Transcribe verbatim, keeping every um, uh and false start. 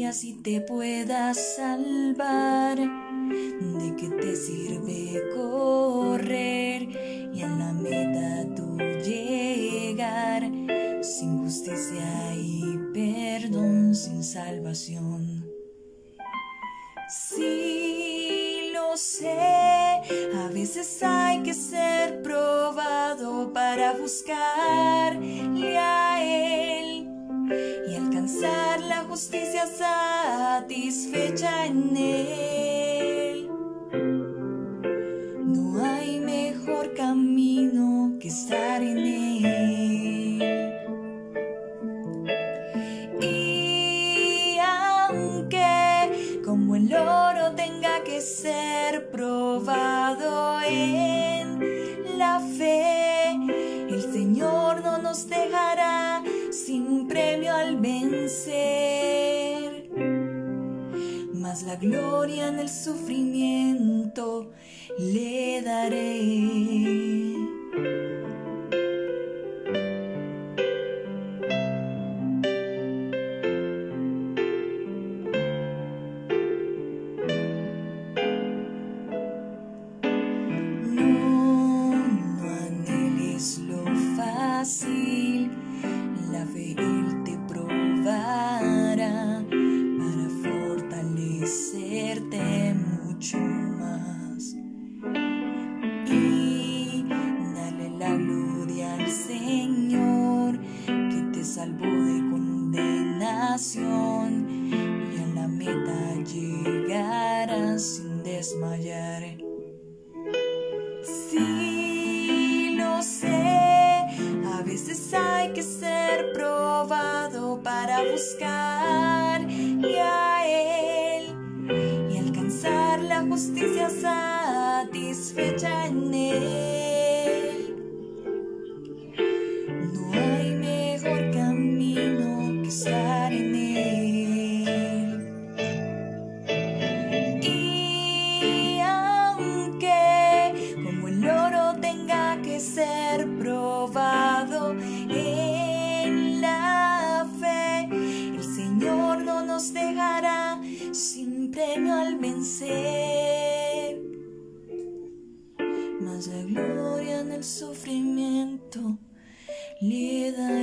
así te puedas salvar. ¿De qué te sirve correr y en la meta tú llegar? Sin justicia y perdón, sin salvación. Sí, lo sé, a veces hay que ser probado para buscarle a Él y alcanzar la justicia satisfecha en Él. No hay mejor camino que estar en Él. Y aunque como el oro tenga que ser probado en la fe, el Señor no nos dejará sin premio al vencer. Mas la gloria en el sufrimiento le daré. La fe Él te probará para fortalecerte mucho más y darle la gloria al Señor que te salvó de condenación y a la meta llegarás sin desmayar. Sí, lo sé. A veces hay que ser probado para buscarle a Él y alcanzar la justicia satisfecha en Él. No hay mejor camino que estar en Él. Y aunque como el oro tenga que ser probado en la fe, el Señor no nos dejará sin premio al vencer. Mas la gloria en el sufrimiento le da.